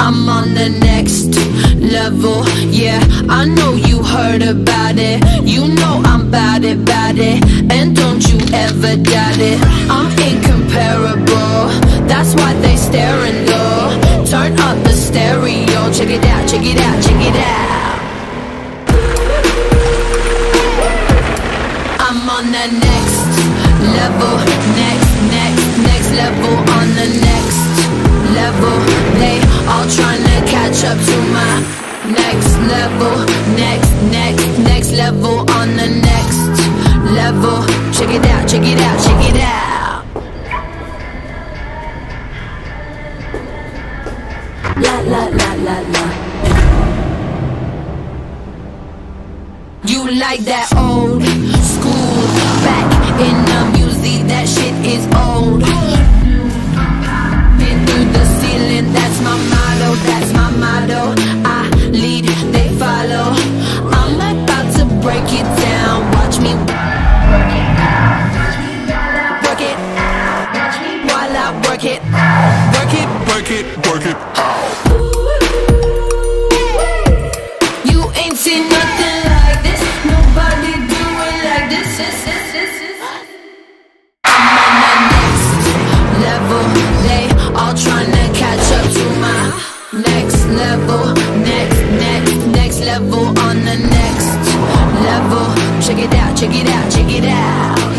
I'm on the next level. Yeah, I know you heard about it. You know I'm bout it, and don't you ever doubt it. I'm incomparable, that's why they staring though. Turn up the stereo, check it out, check it out, check it out. I'm on the next level, next level, on the next level. They all tryna catch up to my next level, next level, on the next level. Check it out, check it out, check it out. La la la la la. You like that old school, back in the music, that shit is old. Been through the ceiling, that's my motto, that's my motto. I lead, they follow. I'm about to break it down, watch me work it out. Work it, while I work it. Work it, work it, work it out. You ain't seen nothing like this, nobody do it like this. I'm on the next level, they all tryna catch up to my next level, next level, on the next level. Check it out, check it out, check it out.